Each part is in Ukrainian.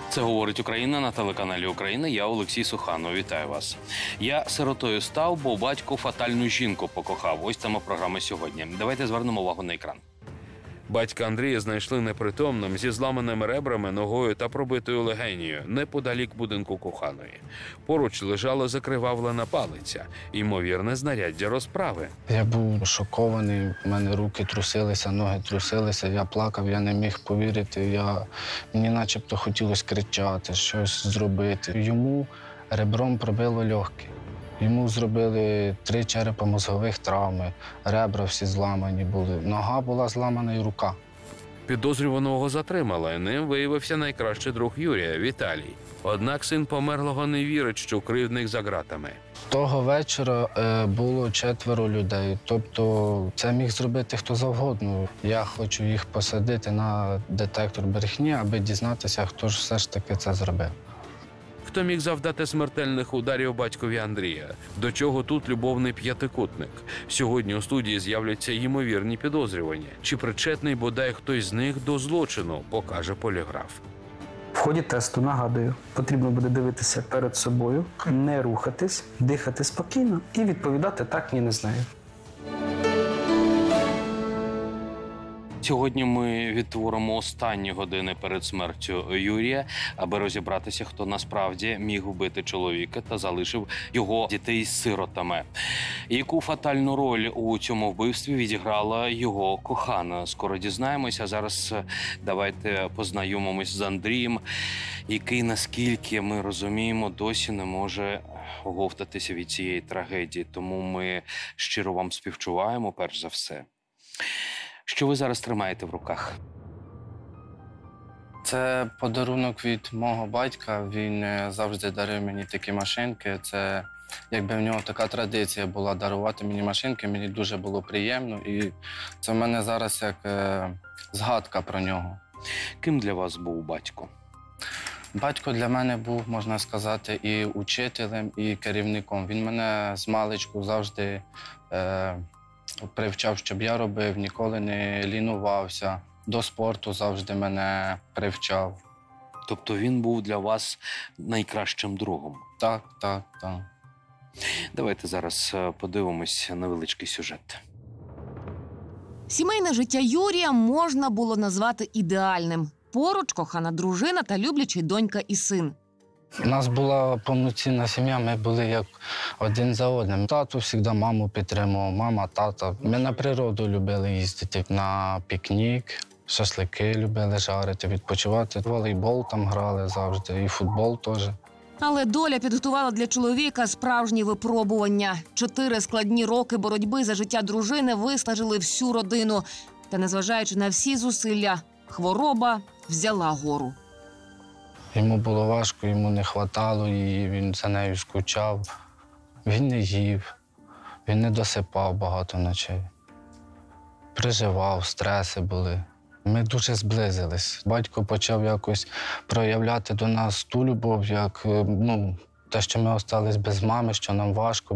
Це «Говорить Україна» на телеканалі «Україна». Я Олексій Суханов. Вітаю вас. Я сиротою став, бо батько фатальну жінку покохав. Ось тема програми сьогодні. Давайте звернемо увагу на екран. Батька Андрія знайшли непритомним, зі зламаними ребрами, ногою та пробитою легенією, неподалік будинку коханої. Поруч лежала закривавлена палиця, ймовірне знаряддя розправи. Я був шокований, в мене руки трусилися, ноги трусилися, я плакав, я не міг повірити. Мені начебто хотілося кричати, щось зробити. Йому ребром пробило легкі. Йому зробили 3 черепно-мозгових травми, ребра всі зламані були, нога була зламана і рука. Підозрюваного затримали. Ним виявився найкращий друг Юрія – Віталій. Однак син померлого не вірить, що кривдник за ґратами. Того вечора було 4 людей, тобто це міг зробити хто завгодно. Я хочу їх посадити на детектор брехні, аби дізнатися, хто ж все ж таки це зробив. Хто міг завдати смертельних ударів батькові Андрія? До чого тут любовний п'ятикутник? Сьогодні у студії з'являться ймовірні підозрювані. Чи причетний бодай хтось з них до злочину, покаже поліграф. В ході тесту, нагадую, потрібно буде дивитися перед собою, не рухатись, дихати спокійно і відповідати «так, ні, не знаю». Сьогодні ми відтворимо останні години перед смертю Юрія, аби розібратися, хто насправді міг вбити чоловіка та залишив його дітей з сиротами. Яку фатальну роль у цьому вбивстві відіграла його кохана? Скоро дізнаємося. Зараз давайте познайомимось з Андрієм, який, наскільки ми розуміємо, досі не може оговтатися від цієї трагедії. Тому ми щиро вам співчуваємо, перш за все. Що ви зараз тримаєте в руках? Це подарунок від мого батька. Він завжди дарив мені такі машинки. Це якби в нього така традиція була дарувати мені машинки. Мені дуже було приємно. І це в мене зараз як згадка про нього. Ким для вас був батько? Батько для мене був, можна сказати, і учителем, і керівником. Він мене з маличку завжди привчав, щоб я робив, ніколи не лінувався. До спорту завжди мене привчав. Тобто він був для вас найкращим другом? Так, так, так. Давайте зараз подивимось невеличкий сюжет. Сімейне життя Юрія можна було назвати ідеальним. Поруч кохана дружина та люблячий донька і син. У нас була повноцінна сім'я, ми були як один за одним. Тато завжди маму підтримував, мама, тата. Ми на природу любили їздити, на пікнік, шашлики любили жарити, відпочивати. Волейбол там грали завжди, і футбол теж. Але доля підготувала для чоловіка справжні випробування. 4 складні роки боротьби за життя дружини виснажили всю родину. Та незважаючи на всі зусилля, хвороба взяла гору. Йому було важко, йому не вистачало її, він за нею скучав. Він не їв, він не досипав багато ночей. Переживав, стреси були. Ми дуже зблизились. Батько почав якось проявляти до нас ту любов, як те, що ми залишились без мами, що нам важко.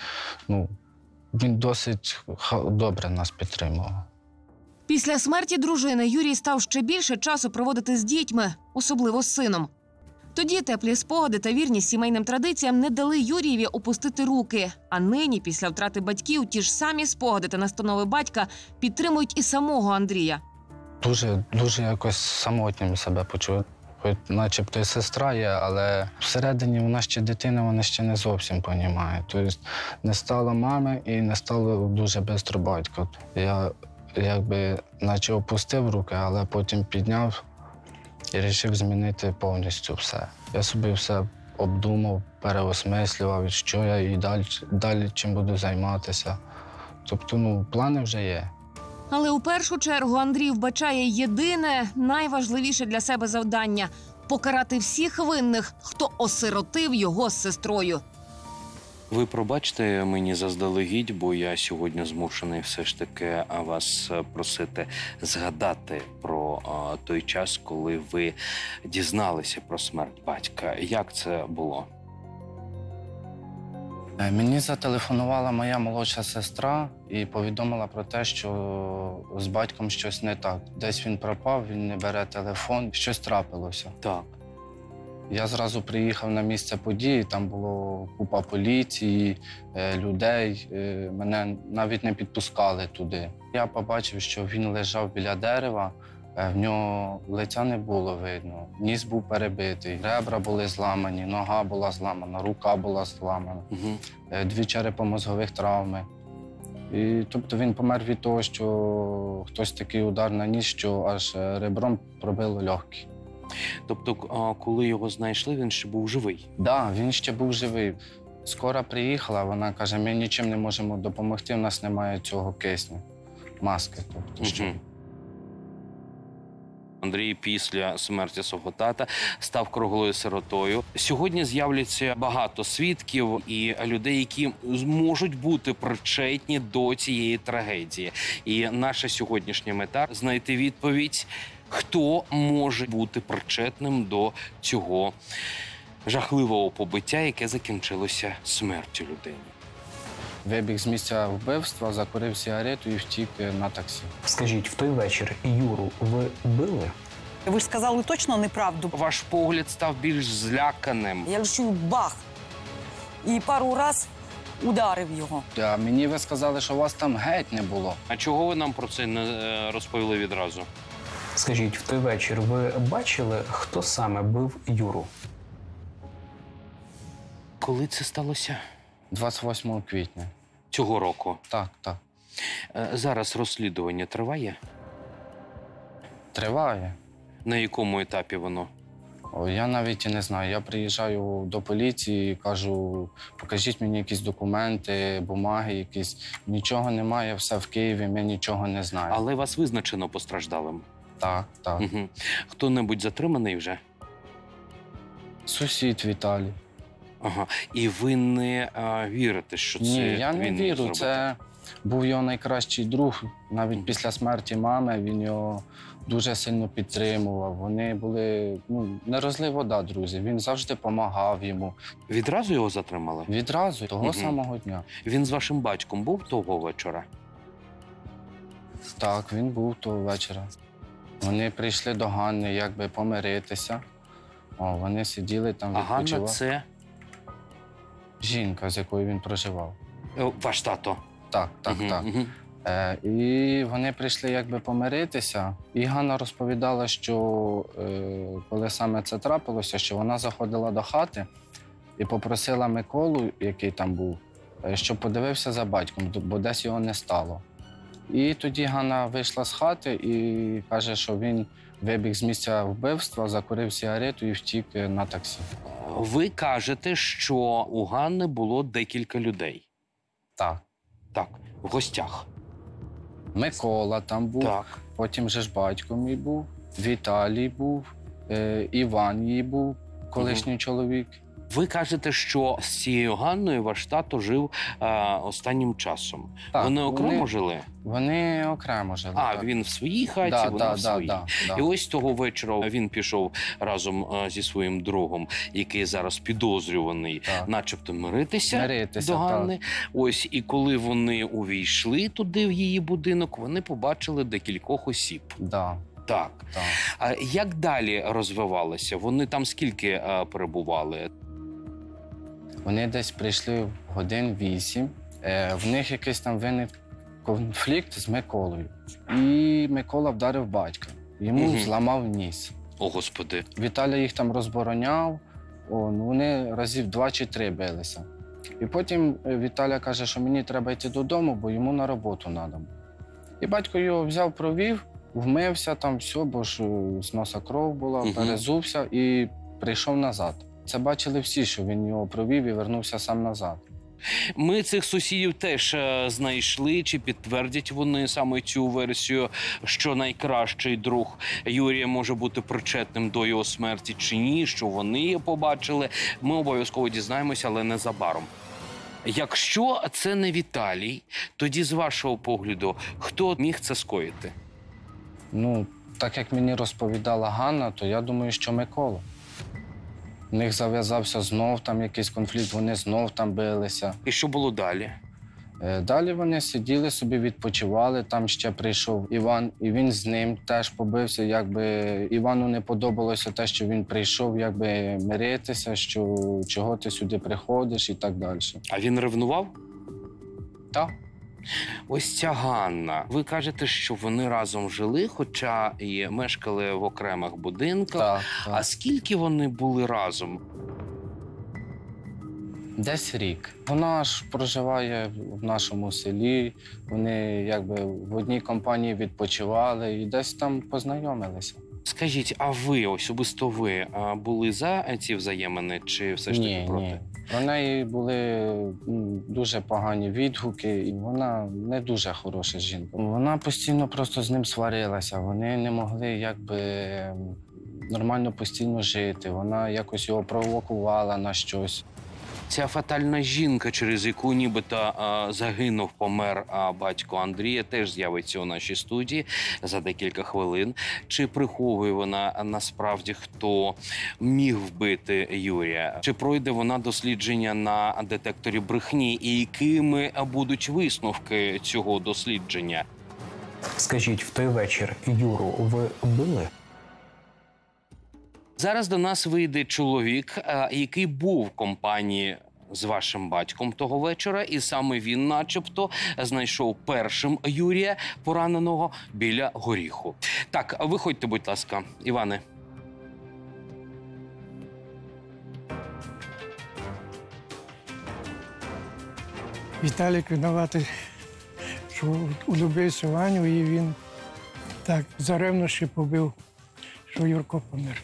Він досить добре нас підтримував. Після смерті дружини Юрій став ще більше часу проводити з дітьми, особливо з сином. Тоді теплі спогади та вірність сімейним традиціям не дали Юрієві опустити руки. А нині, після втрати батьків, ті ж самі спогади та настанови батька підтримують і самого Андрія. Дуже якось самотнім себе почув. Хоч начебто і сестра є, але всередині вона ще дитина, вона ще не зовсім розуміє. Тобто не стало мами і не стало дуже швидко батька. Я наче опустив руки, але потім підняв і вирішив змінити повністю все. Я собі все обдумав, переосмислював, що я і далі чим буду займатися. Тобто, плани вже є. Але у першу чергу Андрій вбачає єдине, найважливіше для себе завдання – покарати всіх винних, хто осиротив його з сестрою. Ви пробачте мені заздалегідь, бо я сьогодні змушений все ж таки вас просити згадати про той час, коли ви дізналися про смерть батька. Як це було? Мені зателефонувала моя молодша сестра і повідомила про те, що з батьком щось не так. Десь він пропав, він не бере телефон, щось трапилося. Так. Я зразу приїхав на місце події, там було купа поліції, людей. Мене навіть не підпускали туди. Я побачив, що він лежав біля дерева, в нього лиця не було видно, ніс був перебитий, ребра були зламані, нога була зламана, рука була зламана, 2 черепно-мозгових травми. І, тобто він помер від того, що хтось такий удар наніс, що аж ребром пробило легкі. Тобто, коли його знайшли, він ще був живий? Так, він ще був живий. Скоро приїхала, вона каже, ми нічим не можемо допомогти, у нас немає цього кисню, маски. Тобто, що... Андрій після смерті свого тата став круглою сиротою. Сьогодні з'являться багато свідків і людей, які можуть бути причетні до цієї трагедії. І наша сьогоднішня мета – знайти відповідь, хто може бути причетним до цього жахливого побиття, яке закінчилося смертю людини. Вибіг з місця вбивства, закурив сигарету і втік на таксі. Скажіть, в той вечір Юру ви били? Ви ж сказали точно неправду. Ваш погляд став більш зляканим. Я ж чую бах. І пару раз ударив його. А мені ви сказали, що вас там геть не було. А чого ви нам про це не розповіли відразу? Скажіть, в той вечір ви бачили, хто саме бив Юру? Коли це сталося? 28 квітня. Цього року. Так, так. Зараз розслідування триває? Триває. На якому етапі воно? Я навіть і не знаю. Я приїжджаю до поліції, кажу, покажіть мені якісь документи, бумаги якісь. Нічого немає, все в Києві, ми нічого не знаємо. Але вас визначено постраждалим? Так, так. Угу. Хто-небудь затриманий вже? Сусід Віталій. Ага. І ви не вірите, що це Ні, я не він міг вірю. зробити? Це був його найкращий друг. Навіть після смерті мами він його дуже сильно підтримував. Вони були, не розлив вода, друзі. Він завжди допомагав йому. Відразу його затримали? Відразу, того самого дня. Він з вашим батьком був того вечора? Так, він був того вечора. Вони прийшли до Ганни, якби помиритися. Вони сиділи там, А відпочивали. Ганна – це жінка, з якою він проживав. ваш тато? Так, так, так. І вони прийшли якби помиритися. І Ганна розповідала, що коли саме це трапилося, що вона заходила до хати і попросила Миколу, який там був, щоб подивився за батьком, бо десь його не стало. І тоді Ганна вийшла з хати і каже, що він вибіг з місця вбивства, закурив сигарету і втік на таксі. Ви кажете, що у Ганни було декілька людей. Так. Так, в гостях. Микола там був, Так. потім же ж батько мій був, Віталій був, Іван її був, колишній чоловік. Ви кажете, що з цією Ганною ваш тато жив останнім часом. Так, вони окремо жили? Вони окремо жили. так. Він в своїй хаті, вона в своїй. Да. І ось того вечора він пішов разом зі своїм другом, який зараз підозрюваний, Так. начебто миритися до так. Ганни. Ось, і коли вони увійшли туди, в її будинок, вони побачили декількох осіб. Да, Так. так. А як далі розвивалося? Вони там скільки перебували? Вони десь прийшли годин 8. В них якийсь там виник конфлікт з Миколою. І Микола вдарив батька. Йому зламав ніс. О, Господи. Віталя їх там розбороняв, вони разів 2 чи 3 билися. І потім Віталя каже, що мені треба йти додому, бо йому на роботу треба. І батько його взяв, провів, вмився там, все, бо ж з носа кров була, перезувся і прийшов назад. Це бачили всі, що він його провів і вернувся сам назад. Ми цих сусідів теж знайшли, чи підтвердять вони саме цю версію, що найкращий друг Юрія може бути причетним до його смерті чи ні, що вони побачили. Ми обов'язково дізнаємося, але незабаром. Якщо це не Віталій, тоді, з вашого погляду, хто міг це скоїти? Так як мені розповідала Ганна, то я думаю, що Микола. У них зав'язався знов там якийсь конфлікт, вони знов там билися. І що було далі? Далі вони сиділи собі, відпочивали, там ще прийшов Іван, і він з ним теж побився. Якби Івану не подобалося те, що він прийшов, якби миритися, що чого ти сюди приходиш і так далі. А він ревнував? Так. Ось ця Ганна. Ви кажете, що вони разом жили, хоча і мешкали в окремих будинках. Так, А так. скільки вони були разом? Десь рік. Вона ж проживає в нашому селі, вони якби в одній компанії відпочивали і десь там познайомилися. Скажіть, а ви, особисто ви, були за ці взаємини чи все ж таки Ні, проти? ні. Про неї були дуже погані відгуки, і вона не дуже хороша жінка. Вона постійно просто з ним сварилася, вони не могли якби нормально постійно жити. Вона якось його провокувала на щось. Ця фатальна жінка, через яку нібито помер батько Андрія, теж з'явиться у нашій студії за декілька хвилин. Чи приховує вона насправді, хто міг вбити Юрія? Чи пройде вона дослідження на детекторі брехні? І якими будуть висновки цього дослідження? Скажіть, в той вечір Юру ви били? Зараз до нас вийде чоловік, який був в компанії з вашим батьком того вечора, і саме він начебто знайшов першим Юрія, пораненого, біля горіху. Так, виходьте, будь ласка, Іване. Віталік винуватий, що улюбився Ваню, і він так за ревнощі побив, що Юрко помер.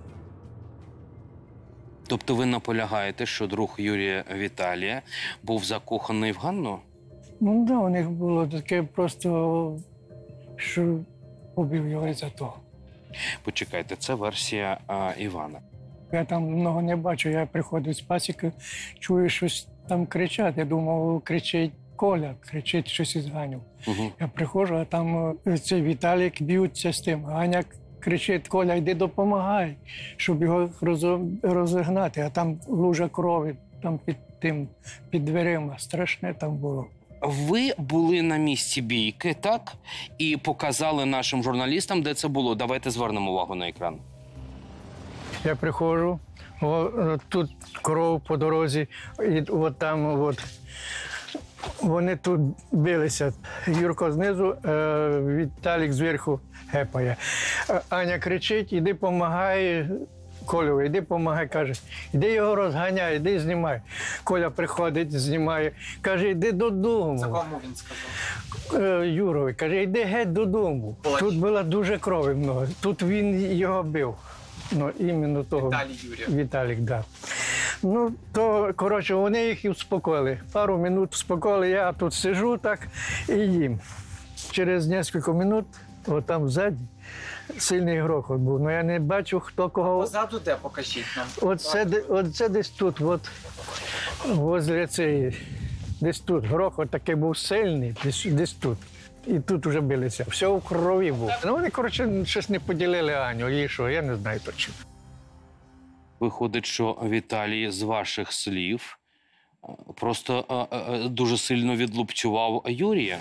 Тобто ви наполягаєте, що друг Юрія Віталія був закоханий в Ганну? Ну да, у них було таке просто, що побив його із-за того. Почекайте, це версія Івана. Я там много не бачу, я приходив з пасіки, чую щось там кричать. Я думав, кричить Коля, кричить щось із Ганю. Угу. Я приходжу, а там цей Віталік б'ються з тим. Ганя кричить: Коля, йди допомагай, щоб його розігнати. А там лужа крові, там під дверима. Страшне там було. Ви були на місці бійки, так? І показали нашим журналістам, де це було. Давайте звернемо увагу на екран. Я приходжу, тут кров по дорозі, і от там от. Вони тут билися. Юрко знизу, Віталік зверху гепає. Аня кричить: іди помагай Колю, іди помагай, каже. Іди його розганяй, іди знімай. Коля приходить, знімає. Каже, іди додому. Це кому він сказав? Юрові. Каже, йди геть додому. Тут було дуже крові много. Тут він його бив. Ну, іменно того. Віталій Юрійович. Віталік, так. Да. Ну, то, коротше, вони їх і успокоїли. Пару минут успокоїли, я тут сижу так і їм. Через кілька минут, там ззаді, сильний грохот був. Ну, я не бачу, хто кого. Позаду де, покажіть нам. Оце десь тут, возле цієї, десь тут. Грохот такий був сильний, десь тут. І тут вже билися. Все в крові було. Ну, вони, коротше, щось не поділили Аню, і що, я не знаю точно. Виходить, що Віталій, з ваших слів, просто дуже сильно відлупцював Юрія.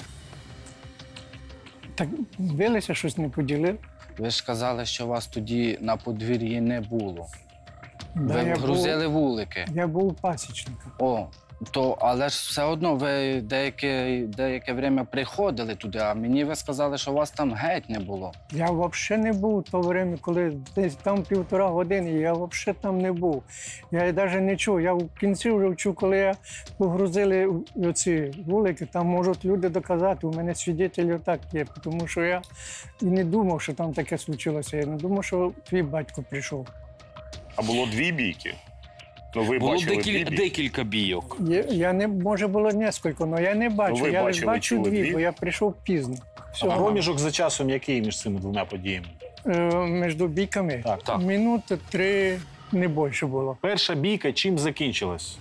Так билися, щось не поділили. Ви ж сказали, що вас тоді на подвір'ї не було. Да, Ви я грузили вулики. Я був пасічником. Але ж все одно ви деяке время приходили туди, а мені ви сказали, що вас там геть не було. Я взагалі не був в то время, коли десь там 1,5 години, я взагалі там не був. Я навіть не чув. Я в кінці вже вчу, коли я погрузили оці вулики, там можуть люди доказати, у мене свідетелів так є, тому що я і не думав, що там таке случилося. Я не думав, що твій батько прийшов. А було 2 бійки? Ну, ви Було бачили 2 бійки? декілька бійок. Я не, може було кілька, але я не бачу. ви Я лише бачили, бачу чули 2, дві? бо я прийшов пізно. Все. Проміжок за часом який між цими 2 подіями? Між бійками? Так. Минути 3, не більше було. Перша бійка чим закінчилась?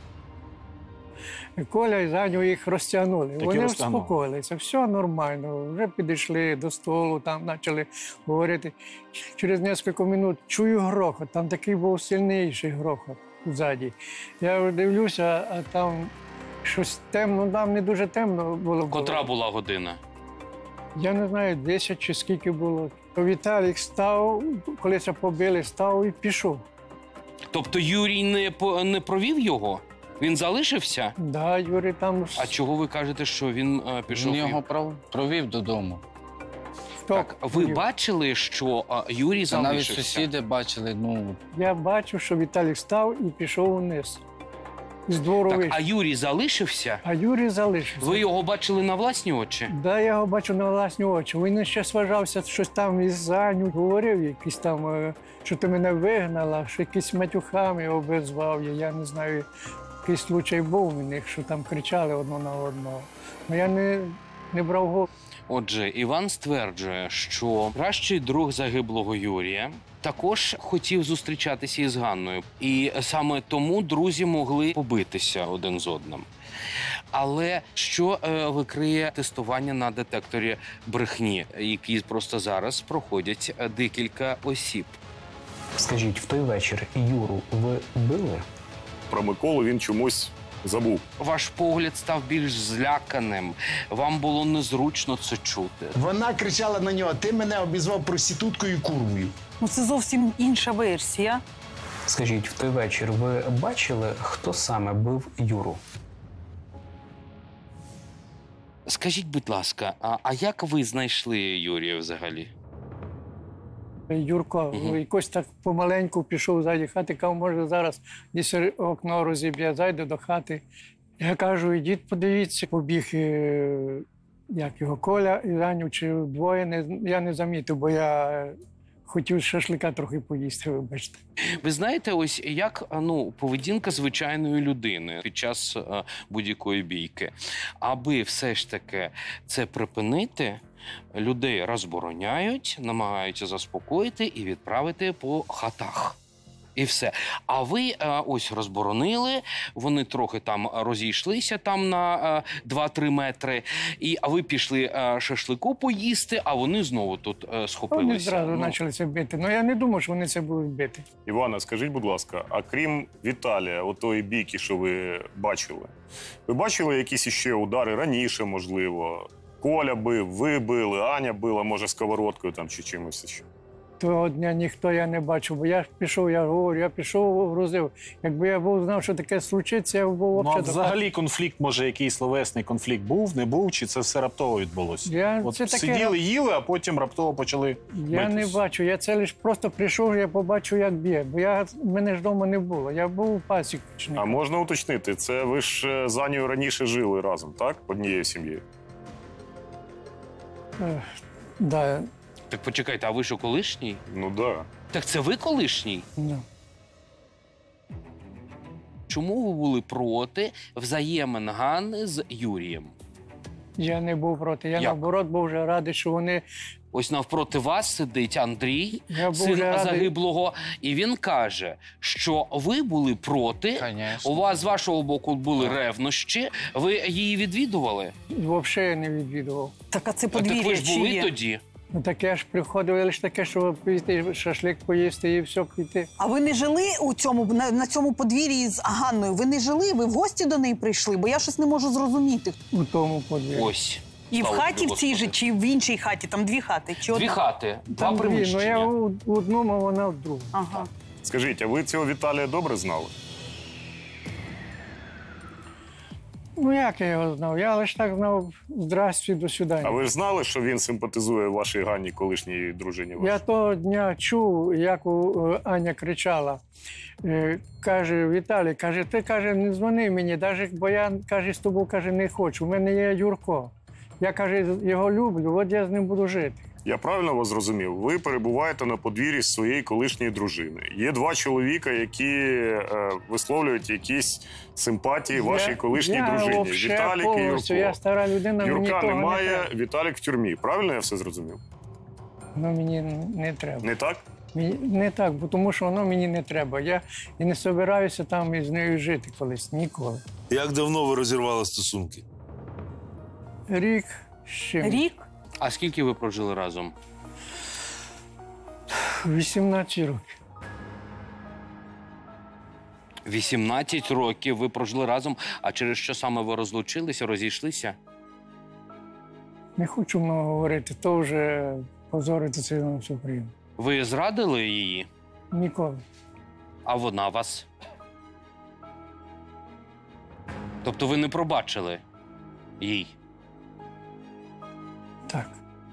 Коля і Заню їх розтягнули. Вони розтягнули. успокоїлися, все нормально. Вже підійшли до столу, там почали говорити. Через кілька минут чую грохот, там такий був сильніший грохот ззаді. Я дивлюся, а там Щось темно, там не дуже темно було. Котра була година? Я не знаю, 10 чи скільки було. Віталік став, коли це побили, став і пішов. Тобто Юрій не провів його? Він залишився? Да, Юрій там... А чого ви кажете, що він пішов? Він його провів додому. Хто? Так, ви бачили, що Юрій Це навіть залишився? сусіди бачили, ну, Я бачив, що Віталік став і пішов вниз. З двору Так, вийшов. а Юрій залишився? А Юрій залишився. Ви його бачили на власні очі? Да, я його бачу на власні очі. Він ще сважався, щось там із Аню говорив, якісь там, що ти мене вигнала, що якісь матюхами обізвав. Я не знаю, якийсь случай був у них, що там кричали одне на одного. Ну я не брав голову. Отже, Іван стверджує, що кращий друг загиблого Юрія також хотів зустрічатися із Ганною. І саме тому друзі могли побитися один з одним. Але що викриє тестування на детекторі брехні, які просто зараз проходять декілька осіб? Скажіть, в той вечір Юру ви били? Про Миколу він чомусь забув. Ваш погляд став більш зляканим. Вам було незручно це чути. Вона кричала на нього: ти мене обізвав проституткою і курвою. Ну це зовсім інша версія. Скажіть, в той вечір ви бачили, хто саме бив Юру? Скажіть, будь ласка, а як ви знайшли Юрія взагалі? Юрко якось так помаленьку пішов ззаді хати, казав, може зараз десь окно розіб'є, зайде до хати. Я кажу, ідіть подивіться, побіг, як його, Коля і Аню, чи двоє, я не замітив, бо я хотів шашлика трохи поїсти, вибачте. Ви знаєте, ось як поведінка звичайної людини під час будь-якої бійки. Аби все ж таки це припинити, людей розбороняють, намагаються заспокоїти і відправити по хатах. І все. А ви ось розборонили, вони трохи там розійшлися там на 2-3 метри, а ви пішли шашлику поїсти, а вони знову тут схопилися. Вони зразу почали це бити. Ну я не думав, що вони це будуть бити. Івана, скажіть, будь ласка, а крім Віталія, отої бійки, що ви бачили якісь іще удари раніше, можливо? Коля бив, ви били, Аня била, може, сковородкою там чи чимось ще? Того дня ніхто я не бачив, бо я ж пішов, я говорю, я пішов, грузив. Якби я був знав, що таке случиться, я був Ну, а взагалі... взагалі конфлікт, може, якийсь словесний конфлікт був, не був, чи це все раптово відбулося? От це таке... сиділи, їли, а потім раптово почали Я битись. не бачу, я це лише просто прийшов, я побачив, як б'є. Бо мене ж вдома не було, я був пасічником. А можна уточнити, це ви ж з Анею раніше жили разом, так? Однією сім'єю? Да. Так почекайте, а ви що, колишній? Ну да. Так це ви колишній? Да. Чому ви були проти взаємин Ганни з Юрієм? Я не був проти, я Як? наоборот був вже радий, що вони... Ось навпроти вас сидить Андрій, Я був син вже радий. загиблого, і він каже, що ви були проти, Конечно. у вас з вашого боку були ревнощі, ви її відвідували? Взагалі я не відвідував. Так, а це Так ви подвір'я ж чи були є? тоді? Ну так я ж приходив лише таке, щоб піти, шашлик поїсти і все піти. А ви не жили на цьому подвір'ї з Ганною? Ви не жили? Ви в гості до неї прийшли? Бо я щось не можу зрозуміти. У тому подвір'ї. Ось. І в Слава хаті тобі, в цій же, Господи. чи в іншій хаті? Там дві хати? Чи Дві одна? хати, два Там дві, ну приміщення. я в одному, а вона в другому. Ага. Скажіть, а ви цього Віталія добре знали? Ну як я його знав? Я лише так знав «Здрасте, до свидання». А ви ж знали, що він симпатизує вашій Ганні, колишній дружині вашій? Я того дня чув, як Аня кричала. Каже, Віталій, каже, ти, каже, не дзвони мені, навіть, бо я, каже, з тобою, каже, не хочу. У мене є Юрко. Я, каже, його люблю, от я з ним буду жити. Я правильно вас зрозумів? Ви перебуваєте на подвір'ї своєї колишньої дружини. Є два чоловіка, які висловлюють якісь симпатії вашій колишній дружині. вообще Віталік і повністю, Юрко. Я стара людина, мені Юрка того немає, не треба. Віталік в тюрмі. Правильно я все зрозумів? Ну, мені не треба. Не так? Не так, бо тому що воно мені не треба. Я і не збираюся там із нею жити колись, ніколи. Як давно ви розірвали стосунки? Рік з чим? Рік? А скільки ви прожили разом? 18 років. 18 років ви прожили разом, а через що саме ви розлучилися, розійшлися? Не хочу много говорити, то вже позорити це на всю Україну. Ви зрадили її? Ніколи. А вона вас? Тобто ви не пробачили їй? Так.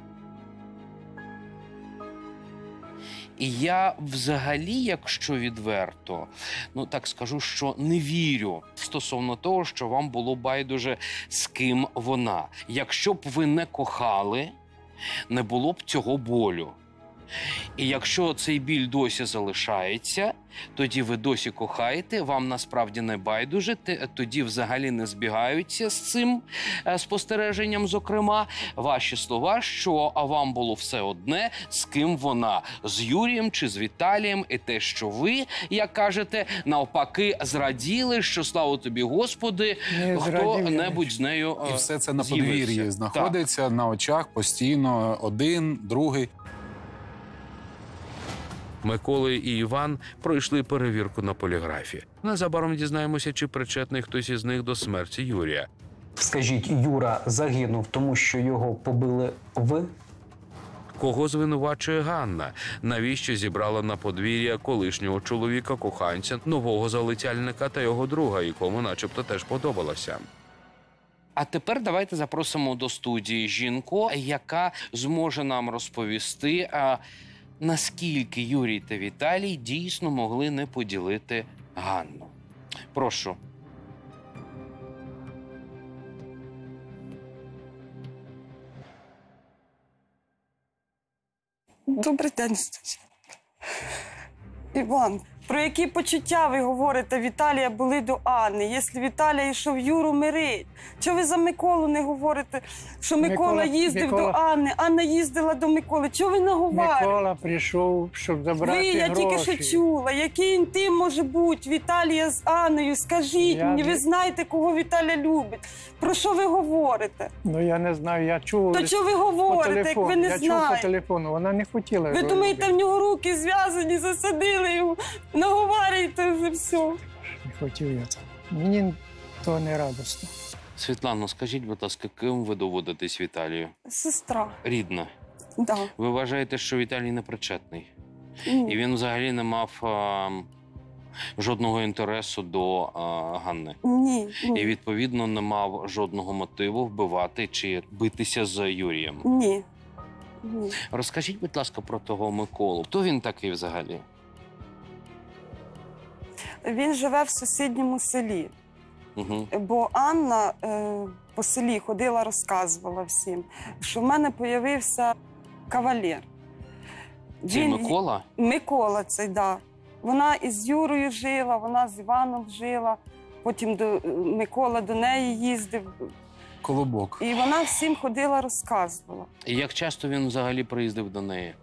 І я взагалі, якщо відверто, так скажу, що не вірю стосовно того, що вам було байдуже, з ким вона. Якщо б ви не кохали, не було б цього болю. І якщо цей біль досі залишається, тоді ви досі кохаєте, вам насправді не байдуже, тоді взагалі не збігаються з цим спостереженням, зокрема, ваші слова, що вам було все одне, з ким вона, з Юрієм чи з Віталієм, і те, що ви, як кажете, навпаки, зраділи, що, слава тобі, Господи, хто-небудь з нею І все це на з'явився. подвір'ї знаходиться, на очах постійно, один, другий. Микола і Іван пройшли перевірку на поліграфі. Незабаром дізнаємося, чи причетний хтось із них до смерті Юрія. Скажіть, Юра загинув, тому що його побили ви? Кого звинувачує Ганна? Навіщо зібрала на подвір'я колишнього чоловіка, коханця, нового залицяльника та його друга, якому начебто теж подобалося? А тепер давайте запросимо до студії жінку, яка зможе нам розповісти, наскільки Юрій та Віталій дійсно могли не поділити Ганну. Прошу. Добрий день, Іван. Про які почуття ви говорите Віталія були до Анни? Якщо Віталій йшов Юру мирить, чого ви за Миколу не говорите, що Микола їздив до Анни, Анна їздила до Миколи? Чого ви наговорюєте? Микола прийшов, щоб забрати гроші. Я тільки що чула. Який інтим може бути Віталія з Анною? Скажіть мені, ви знаєте, кого Віталя любить? Про що ви говорите? Я не знаю, я чув. То чого ви говорите, як ви не знаєте? Я чув по телефону, вона не хотіла. Ви думаєте, в нього руки зв'язані, засадили його, наговарюєте за все. Не хотів я це. Мені то не радісно. Світлано, скажіть, будь ласка, ким ви доводитесь Віталію? Сестра. Рідна? Да. Ви вважаєте, що Віталій не причетний? Ні. І він взагалі не мав жодного інтересу до Ганни? Ні. І, відповідно, не мав жодного мотиву вбивати чи битися з Юрієм? Ні. Розкажіть, будь ласка, про того Миколу. Хто він такий взагалі? Він живе в сусідньому селі. Угу. Бо Анна по селі ходила, розказувала всім, що в мене з'явився кавалер. Це Микола? Микола цей, так. Да. Вона із Юрою жила, вона з Іваном жила, потім Микола до неї їздив. Колобок. І вона всім ходила, розказувала. І як часто він взагалі приїздив до неї?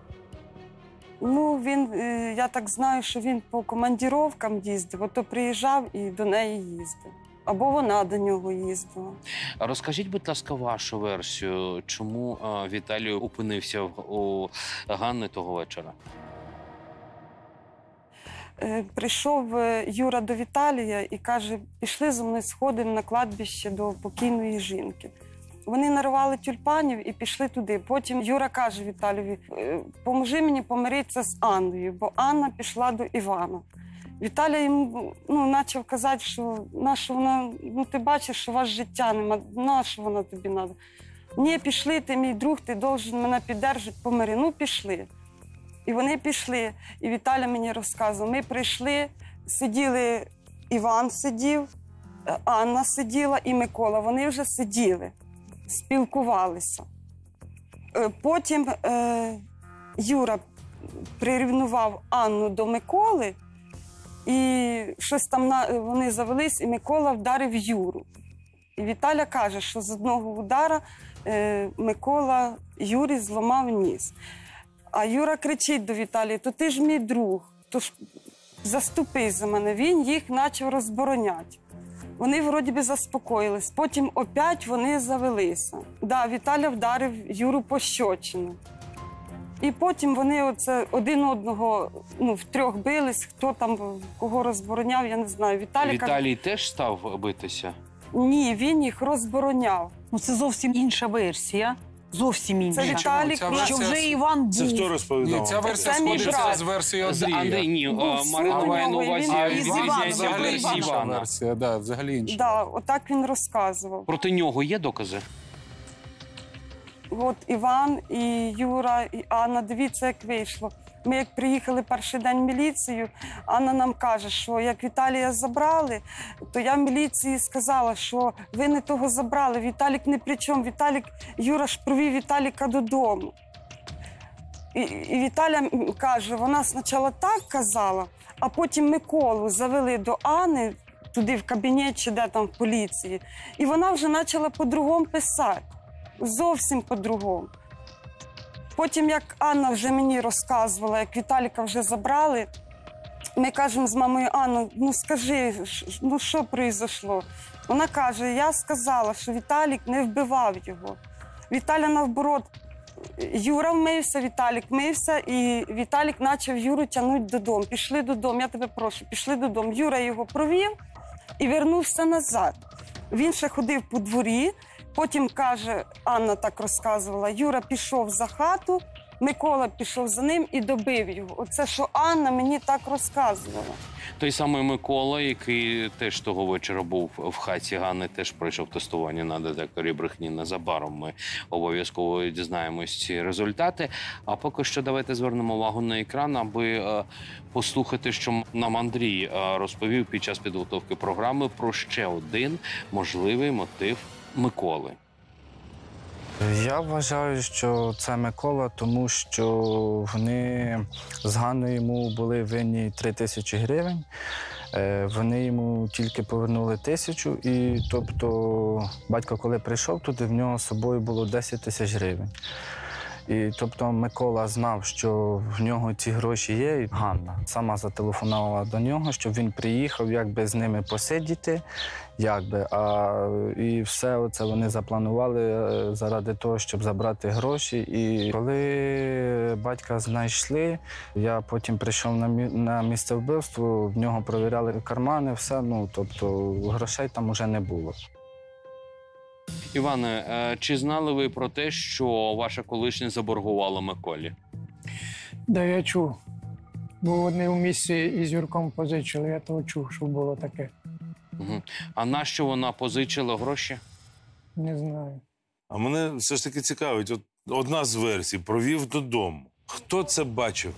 Я так знаю, що він по командировкам їздив, ото приїжджав і до неї їздив. Або вона до нього їздила. Розкажіть, будь ласка, вашу версію, чому Віталій опинився у Ганни того вечора? Прийшов Юра до Віталія і каже, пішли зі мною, сходимо на кладбище до покійної жінки. Вони нарвали тюльпанів і пішли туди. Потім Юра каже Віталію, поможи мені помиритися з Анною, бо Анна пішла до Івана. Віталій йому почав казати, що нащо вона, ти бачиш, що у вас життя нема, нащо вона тобі треба? Ні, пішли, ти мій друг, ти должен мене підтримати, помири. Пішли. І вони пішли, і Віталя мені розказував, ми прийшли, сиділи, Іван сидів, Анна сиділа і Микола, вони вже сиділи, спілкувалися. Потім Юра прирівнував Анну до Миколи, і щось там вони завелись, і Микола вдарив Юру. І Віталя каже, що з одного удара Микола Юрі зламав ніс. А Юра кричить до Віталія, то ти ж мій друг, то ж заступись за мене. Він їх почав розбороняти. Вони вроді би заспокоїлись, потім опять вони завелися. Да, Віталя вдарив Юру пощечину. І потім вони оце один одного втрьох бились, хто там кого розбороняв, я не знаю. Віталій теж став битися? Ні, він їх розбороняв. Ну це зовсім інша версія. Зовсім інша. Це Віталік, що вже Іван був. Це хто розповідав? Ні, ця версія сходиться з версією Андрія. Андрій, ні, Марина має на увазі відрізняється версія Івана. Версія, да, взагалі інша. Да, отак він розказував. Проти нього є докази? От Іван, і Юра, і Анна, дивіться, як вийшло. Ми як приїхали перший день в міліцію, Анна нам каже, що як Віталія забрали, то я в міліції сказала, що ви не того забрали, Віталік не при чому, Юра ж провів Віталіка додому. І Віталя каже, вона спочатку так казала, а потім Миколу завели до Анни, туди в кабінет чи де там в поліції, і вона вже почала по-другому писати, зовсім по-другому. Потім, як Анна вже мені розказувала, як Віталіка вже забрали, ми кажемо з мамою: Анна, ну скажи, ну що пройшло? Вона каже, я сказала, що Віталік не вбивав його. Віталя навоборот, Юра вмився, Віталік мився, і Віталік почав Юру тягнути додому. Пішли додому, я тебе прошу, пішли додому. Юра його провів і вернувся назад. Він ще ходив по дворі. Потім, каже, Анна так розказувала, Юра пішов за хату, Микола пішов за ним і добив його. Оце, що Анна мені так розказувала. Той самий Микола, який теж того вечора був в хаті Ганни, теж пройшов тестування на детекторі брехні. Незабаром ми обов'язково дізнаємось ці результати. А поки що давайте звернемо увагу на екран, аби послухати, що нам Андрій розповів під час підготовки програми про ще один можливий мотив Миколи. Я вважаю, що це Микола, тому що вони з Ганною йому були винні 3000 гривень. Вони йому тільки повернули 1000, і тобто батько, коли прийшов туди, в нього з собою було 10 000 гривень. І тобто Микола знав, що в нього ці гроші є, і Ганна сама зателефонувала до нього, щоб він приїхав, якби з ними посидіти, і все оце вони запланували заради того, щоб забрати гроші. І коли батька знайшли, я потім прийшов на місце вбивства, в нього провіряли кармани, все, тобто грошей там уже не було. Іване, чи знали ви про те, що ваша колишня заборгувала Миколі? Да, я чув. Бо вони в місці із Юрком позичили, я того чув, що було таке. Угу. А на що вона позичила гроші? Не знаю. А мене все ж таки цікавить, одна з версій – провів додому. Хто це бачив?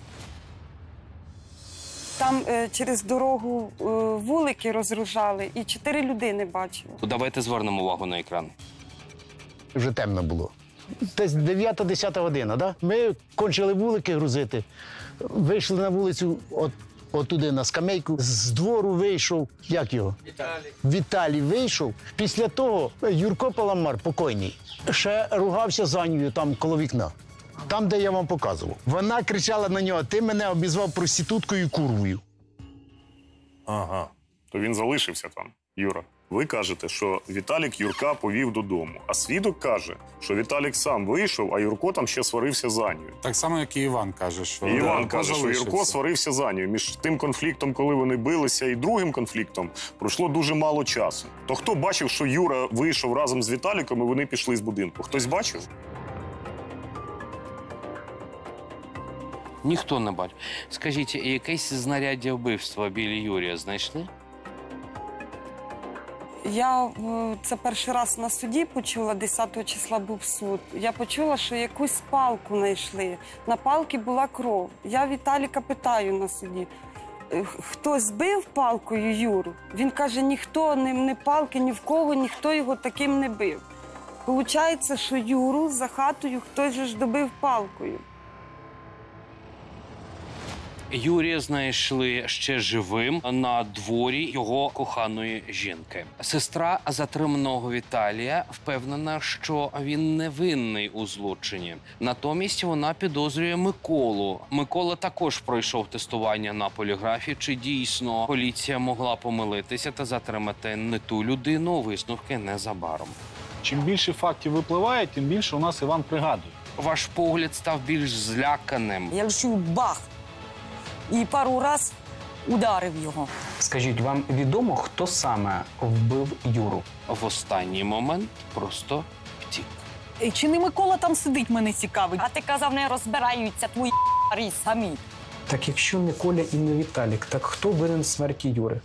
Там через дорогу вулики розгружали, і 4 людини бачили. То давайте звернемо увагу на екран. Вже темно було. Десь 9-10 година, да? Ми кончили вулики грузити, вийшли на вулицю отуди на скамейку. З двору вийшов, як його? Віталій вийшов. Після того Юрко Паламар, покойний, ще ругався з Анею там коло вікна. Там, де я вам показував. Вона кричала на нього: ти мене обізвав проституткою і курвою. Ага. То він залишився там, Юра. Ви кажете, що Віталік Юрка повів додому, а свідок каже, що Віталік сам вийшов, а Юрко там ще сварився з Анею. Так само, як і Іван каже, що... І Іван каже, що Юрко сварився з Анею. Між тим конфліктом, коли вони билися, і другим конфліктом пройшло дуже мало часу. То хто бачив, що Юра вийшов разом з Віталіком, і вони пішли з будинку? Хтось бачив? Ніхто не бачив. Скажіть, якесь знаряддя вбивства біля Юрія знайшли? Я це перший раз на суді почула, 10 числа був суд. Я почула, що якусь палку знайшли. На палці була кров. Я Віталіка питаю на суді: хтось бив палкою Юру? Він каже, ніхто, ні палки, ні в кого, ніхто його таким не бив. Получається, що Юру за хатою хтось же ж добив палкою. Юрія знайшли ще живим на дворі його коханої жінки. Сестра затриманого Віталія впевнена, що він невинний у злочині. Натомість вона підозрює Миколу. Микола також пройшов тестування на поліграфі. Чи дійсно поліція могла помилитися та затримати не ту людину, висновки незабаром. Чим більше фактів випливає, тим більше у нас Іван пригадує. Ваш погляд став більш зляканим. Я чую бах. І пару раз ударив його. Скажіть, вам відомо, хто саме вбив Юру? В останній момент просто втік. Чи не Микола там сидить, мене цікавить. А ти казав, не розбираються твої самі. Так якщо не Коля і не Віталік, так хто винен в смерті Юри?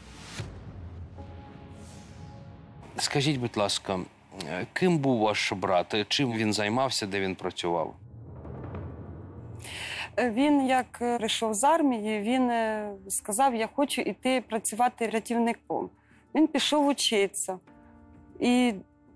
Скажіть, будь ласка, ким був ваш брат? Чим він займався, де він працював? Він, як прийшов з армії, він сказав, я хочу йти працювати рятівником. Він пішов вчитися. І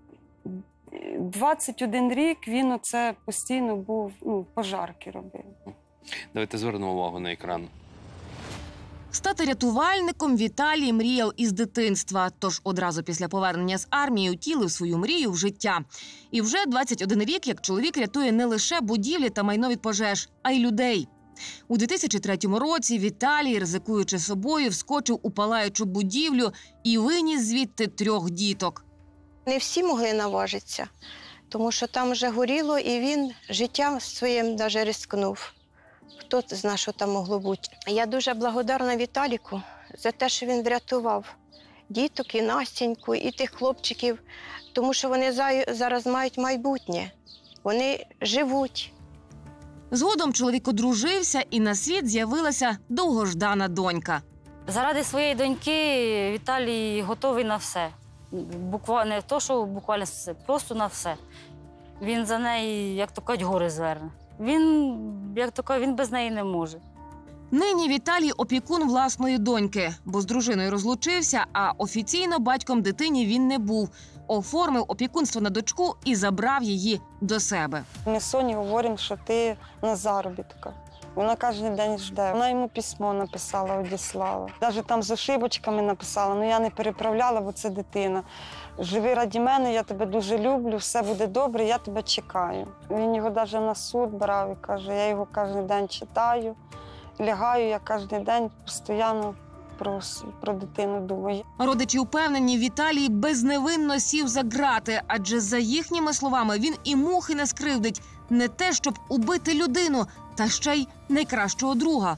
21 рік він оце постійно був, пожарки робив. Давайте звернемо увагу на екран. Стати рятувальником Віталій мріяв із дитинства, тож одразу після повернення з армії втілив свою мрію в життя. І вже 21 рік, як чоловік рятує не лише будівлі та майно від пожеж, а й людей. У 2003 році Віталій, ризикуючи собою, вскочив у палаючу будівлю і виніс звідти 3 діток. Не всі могли наважитися, тому що там вже горіло, і він життям своїм навіть ризикнув. Хто знає, що там могло бути. Я дуже благодарна Віталіку за те, що він врятував діток, і Настеньку, і тих хлопчиків, тому що вони зараз мають майбутнє. Вони живуть. Згодом чоловік одружився, і на світ з'явилася довгождана донька. Заради своєї доньки Віталій готовий на все. Буквально не то, що буквально все, просто на все. Він за неї, як то кажуть, гори зверне. Він, як то кажуть, він без неї не може. Нині Віталій опікун власної доньки, бо з дружиною розлучився, а офіційно батьком дитині він не був. Оформив опікунство на дочку і забрав її до себе. Ми з Соні говоримо, що ти на заробітках. Вона кожен день жде. Вона йому письмо написала, одіслала. Навіть там з ошибочками написала, але я не переправляла, бо це дитина. Живи раді мене, я тебе дуже люблю, все буде добре, я тебе чекаю. Він його навіть на суд брав і каже, я його кожен день читаю, лягаю, я кожен день постійно про дитину думаю. Родичі впевнені, Віталій безневинно сів за ґрати, адже за їхніми словами він і мухи не скривдить. Не те, щоб убити людину, та ще й найкращого друга.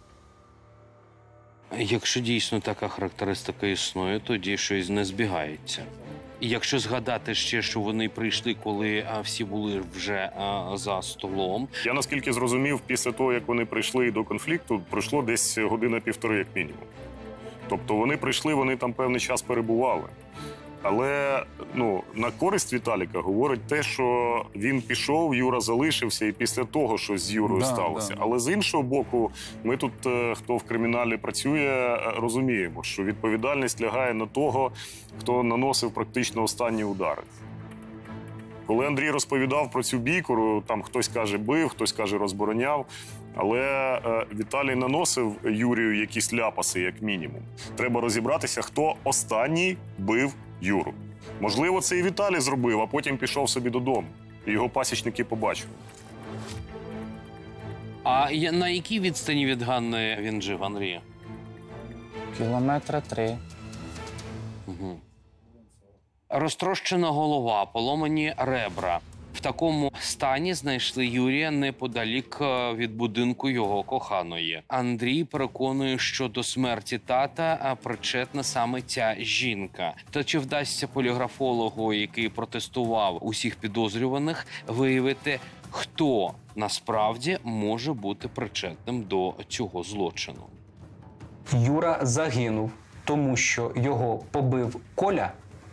Якщо дійсно така характеристика існує, тоді щось не збігається. І якщо згадати ще, що вони прийшли, коли всі були вже за столом. Я наскільки зрозумів, після того, як вони прийшли до конфлікту, пройшло десь 1-1.5 години, як мінімум. Тобто вони прийшли, вони там певний час перебували. Але на користь Віталіка говорить те, що він пішов, Юра залишився, і після того щось з Юрою сталося. Але з іншого боку, ми тут, хто в криміналі працює, розуміємо, що відповідальність лягає на того, хто наносив практично останні удари. Коли Андрій розповідав про цю бійку, там хтось каже бив, хтось каже розбороняв, але Віталій наносив Юрію якісь ляпаси, як мінімум. Треба розібратися, хто останній бив Юру. Можливо, це і Віталій зробив, а потім пішов собі додому. І його пасічники побачили. А на якій відстані від Ганни він жив, Андрій? 3 кілометри. Угу. Розтрощена голова, поломані ребра. В такому стані знайшли Юрія неподалік від будинку його коханої. Андрій переконує, що до смерті тата причетна саме ця жінка. Та чи вдасться поліграфологу, який протестував усіх підозрюваних, виявити, хто насправді може бути причетним до цього злочину? Юра загинув, тому що його побив Коля?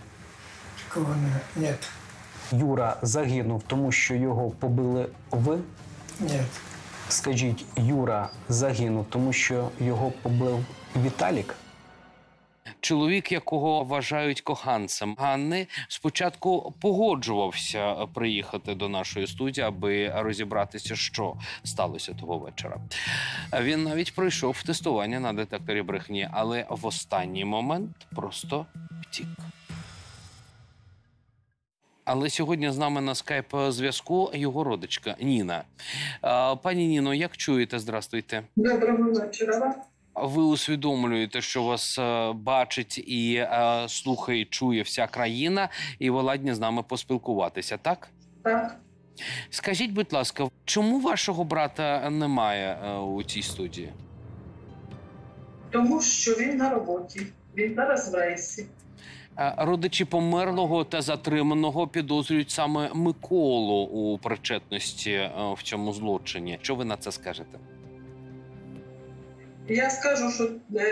Ні. Юра загинув, тому що його побили ви? Ні. Скажіть, Юра загинув, тому що його побив Віталік? Чоловік, якого вважають коханцем Ганни, спочатку погоджувався приїхати до нашої студії, аби розібратися, що сталося того вечора. Він навіть пройшов тестування на детекторі брехні, але в останній момент просто втік. Але сьогодні з нами на скайп-зв'язку його родичка Ніна. Пані Ніно, як чуєте? Здрастуйте. Доброго вечора. Ви усвідомлюєте, що вас бачить і слухає, чує вся країна, і ви ладні з нами поспілкуватися, так? Так. Скажіть, будь ласка, чому вашого брата немає у цій студії? Тому що він на роботі. Він зараз в рейсі. Родичі померлого та затриманого підозрюють саме Миколу у причетності в цьому злочині. Що ви на це скажете? Я скажу, що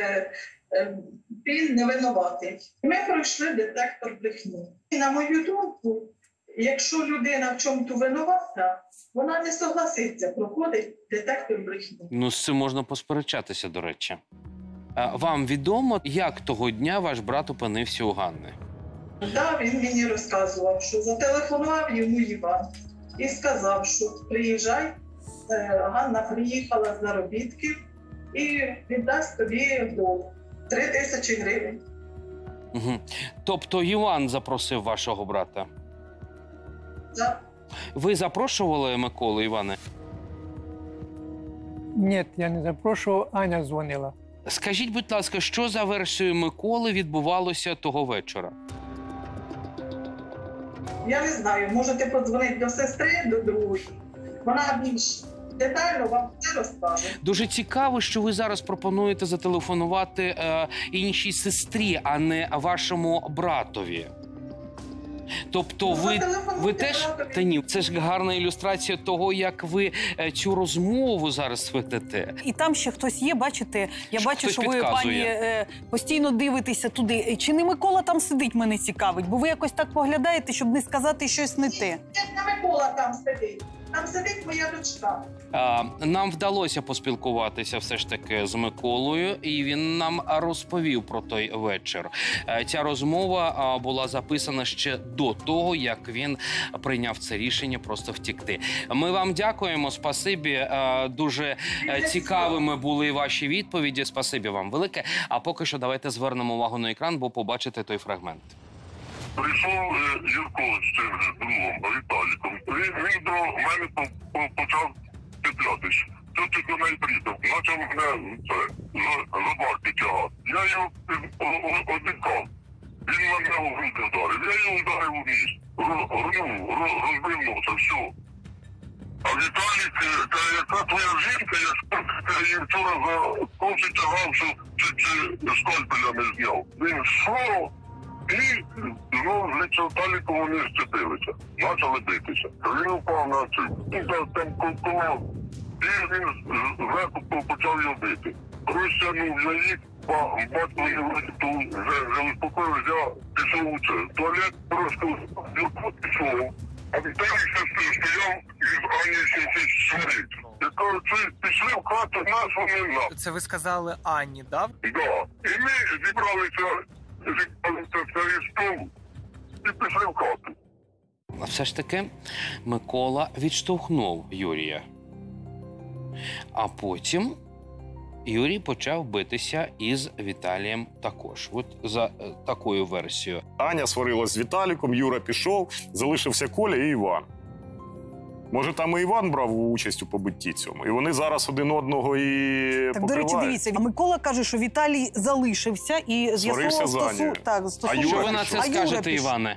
він не винуватий. Ми пройшли детектор брехні. І на мою думку, якщо людина в чому-то винувата, вона не согласиться проходить детектор брехні. Ну, з цим можна посперечатися, до речі. Вам відомо, як того дня ваш брат опинився у Ганни? Так, він мені розказував, що зателефонував йому Іван і сказав, що приїжджай, Ганна приїхала з заробітків і віддасть тобі долг. 3000 гривень. Угу. Тобто Іван запросив вашого брата? Так. Ви запрошували Миколу, Іване? Ні, я не запрошував, Аня дзвонила. Скажіть, будь ласка, що за версією Миколи відбувалося того вечора? Я не знаю, можете подзвонити до сестри, до другої. Вона більш детально вам все розкаже. Дуже цікаво, що ви зараз пропонуєте зателефонувати іншій сестрі, а не вашому братові. Тобто ви теж... Та ні, це ж гарна ілюстрація того, як ви цю розмову зараз ведете. І там ще хтось є, бачите? Я бачу, Хтось що ви, підказує. пані, постійно дивитеся туди. Чи не Микола там сидить, мене цікавить? Бо ви якось так поглядаєте, щоб не сказати щось не те. Не Микола там сидить. Там сидить моя дочка. Нам вдалося поспілкуватися все ж таки з Миколою, і він нам розповів про той вечір. Ця розмова була записана ще до того, як він прийняв це рішення просто втікти. Ми вам дякуємо, спасибі. Дуже цікавими були ваші відповіді. Спасибі вам велике. А поки що давайте звернемо увагу на екран, бо побачите той фрагмент. Прийшов Юрко з цим же другом, Віталіком. Він до мене почав чіплятись. Що ти до неї приїхав? Почав мене за барки тягати. Я його одікав. Він мене у груди вдарив. Я його вдарив у ніс. Розбив носа, все. А Віталік, яка твоя жінка, я її вчора за коси тягав, що скальпелями зняв. Він що? І знову з Віталіком вони зцепилися, почали битися. Він упав на цю, там коло, і він зверху почав його бити. Розтягнув я їх, батько його вже успокоїв, я пішов у це. Туалет просто Юрко пішов, а Віталік стояв із Ані сварить. Я кажу, пішли в хату, нас вони на. Це ви сказали Анні, так? Так. І ми зібралися і пішли в хату. Все ж таки Микола відштовхнув Юрія. А потім Юрій почав битися із Віталієм також. От за такою версією. Аня сварилась з Віталіком, Юра пішов, залишився Коля і Іван. Може, там і Іван брав участь у побитті цьому. І вони зараз один одного і Так, до речі, дивіться, Микола каже, що Віталій залишився і сварився з Анією. Що ви на це скажете, Іване?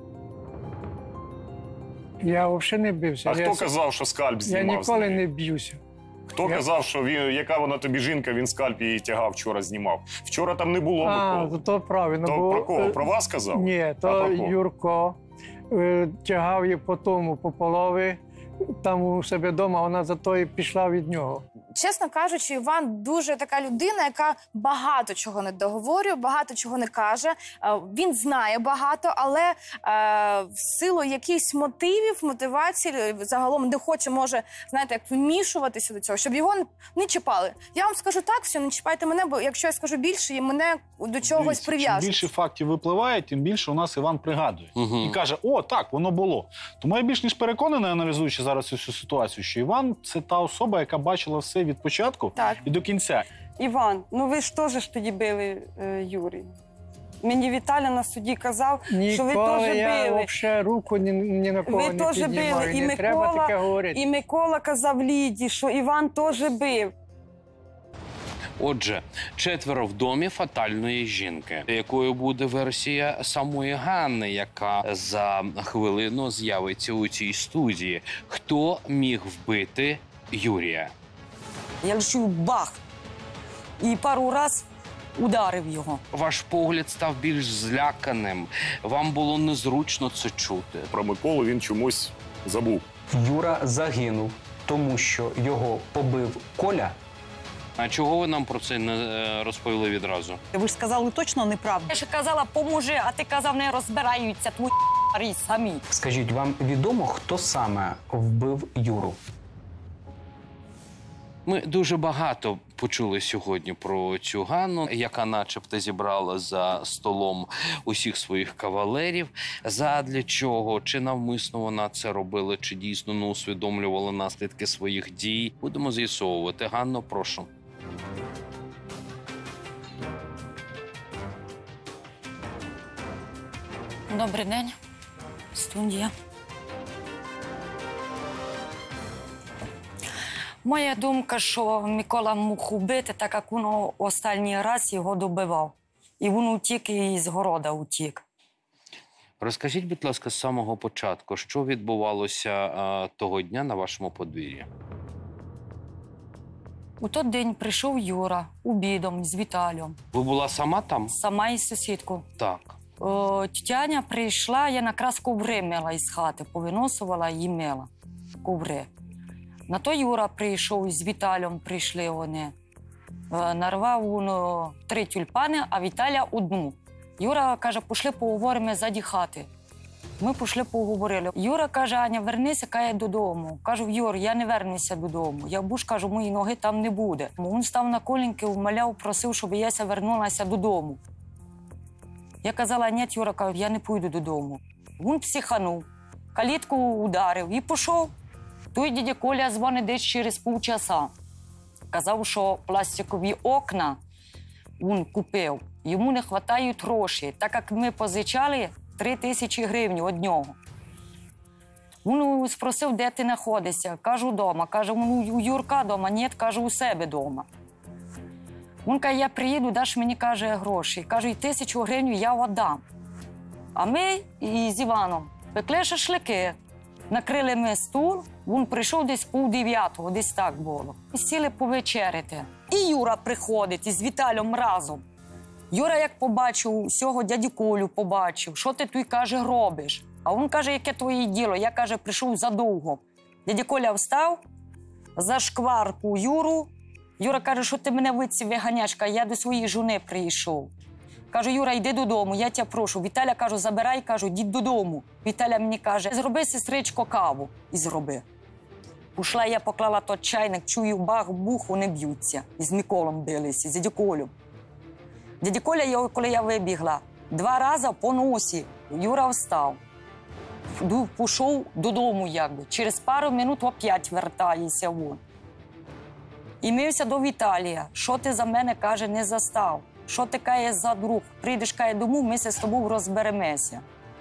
Я взагалі не бився. А хто казав, що скальп знімав? Я ніколи не б'юся. Хто казав, що яка вона тобі жінка, він скальп її тягав, вчора знімав? Вчора там не було Миколи. То правильно. То про кого? Про вас казав? Ні, то Юрко тягав її по тому, по полови, там у себе вдома, вона зато і пішла від нього. Чесно кажучи, Іван дуже така людина, яка багато чого не договорює, багато чого не каже. Він знає багато, але в силу якихось мотивів, мотивацій, загалом не хоче, може, знаєте, як вмішуватися до цього, щоб його не чіпали. Я вам скажу так, все, не чіпайте мене, бо якщо я скажу більше, мене до чогось прив'яжуть. Чим більше фактів випливає, тим більше у нас Іван пригадує. І каже, о, так, воно було. Тому я більш ніж переконаний, аналізуючи зараз цю ситуацію, що Іван – це та особа, яка бачила все від початку і до кінця. Іван, ну ви ж теж тоді били Юрій. Мені Віталя на суді казав, що ви теж били. Я взагалі руку ні на кого не піднімаю. Не треба таке говорити. І Микола казав Ліді, що Іван теж бив. Отже, 4 в домі фатальної жінки. Якою буде версія самої Ганни, яка за хвилину з'явиться у цій студії? Хто міг вбити Юрія? Я чую бах. І пару раз ударив його. Ваш погляд став більш зляканим. Вам було незручно це чути. Про Миколу він чомусь забув. Юра загинув, тому що його побив Коля. А чого ви нам про це не розповіли відразу? Ви ж сказали точно неправду. Я ж казала, поможи, а ти казав, не розбираються твої самі. Скажіть, вам відомо, хто саме вбив Юру? Ми дуже багато почули сьогодні про цю Ганну, яка начебто зібрала за столом усіх своїх кавалерів. Задля чого? Чи навмисно вона це робила, чи дійсно не усвідомлювала наслідки своїх дій? Будемо з'ясовувати. Ганно, прошу. Добрий день, студія. Моя думка, що Микола мог убити, так як він останній раз його добивав. І він утік, і з города утік. Розкажіть, будь ласка, з самого початку, що відбувалося того дня на вашому подвір'ї? У той день прийшов Юра обідом з Віталієм. Ви була сама там? Сама із сусідкою. Так. Тетяня прийшла, я якраз коври мила із хати, повиносувала і мила коври. На то Юра прийшов, з Віталієм прийшли вони. Нарвав він 3 тюльпани, а Віталя 1. Юра каже, пішли поговоримо ззаді хати. Ми пішли поговорили. Юра каже, Аня, вернися, каже, додому. Кажу, Юр, я не вернуся додому. Я буш, кажу, мої ноги там не буде. Він став на колінки, умоляв, просив, щоб я вернулася додому. Я казала, ні, Юра, кажу, я не пойду додому. Він психанув, калітку ударив і пішов. Той дядя Коля дзвонить десь через півчаса. Казав, що пластикові окна він купив. Йому не вистачають грошей, так як ми позичали 3000 гривень від нього. Він спросив, де ти знаходишся. Кажу, вдома. Каже, у Юрка вдома. Ні, кажу, у себе вдома. Він каже, я приїду, даш мені, каже, гроші. Кажу, і 1000 гривень я віддам. А ми з Іваном пекли шашлики. Накрили ми стул, він прийшов десь 8:30, десь так було. І сіли повечеряти. І Юра приходить із Віталієм разом. Юра, як побачив всього, дядю Колю побачив, що ти тут, каже, робиш? А він каже, яке твоє діло? Я, каже, прийшов задовго. Дядя Коля встав, за шкварку Юру. Юра каже, що ти мене виці виганяєш, я до своєї жони прийшов. Кажу, Юра, йди додому, я тебе прошу. Віталя, кажу, забирай, кажу, йди додому. Віталя мені каже, зроби, сестричко, каву. І зроби. Пішла, я поклала той чайник, чую, бах-бух, вони б'ються. І з Миколом билися, з дядю Колю. Дядя Коля, коли я вибігла, 2 рази по носі. Юра встав. Пішов додому, якби. Через пару минут опять вертається він. І мився до Віталія. Що ти за мене, каже, не застав? Що ти, каже, за друг? Прийдеш, каже, дому, ми з тобою розберемося.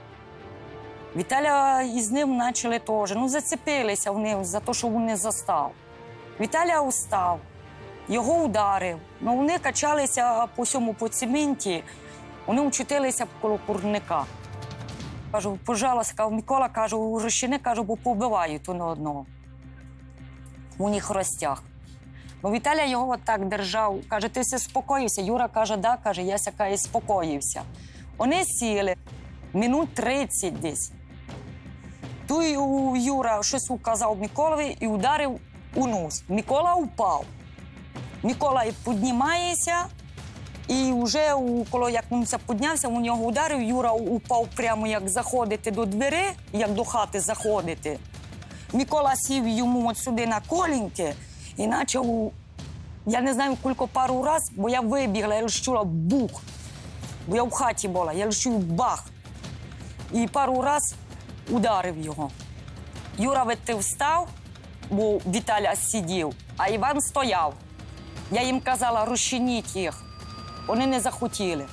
Віталя із ним почали теж. Зацепилися вони за те, що він не застав. Віталя устав, його ударив. Вони качалися по цементі, вони вчителися коло курника. Кажу, пожалуйста, Микола, кажу, розчини, кажу, бо побивають один одного. У них розтяг. Віталя його так держав, каже, ти все спокоївся? Юра каже, да, каже, я сяка спокоївся. Вони сіли, минут 30 десь. Тут Юра щось указав Миколові і ударив у нос. Микола упав. Микола піднімається, і вже, коли як він піднявся, у нього ударив, Юра упав прямо, як заходити до двері, як до хати заходити. Микола сів йому от сюди на колінки, і почав, я не знаю, кілька пару разів, бо я вибігла, я чула бух. Бо я в хаті була, я чую бах. І пару разів ударив його. Юра встав, бо Віталя сидів, а Іван стояв. Я їм казала, розчиніть їх. Вони не захотіли.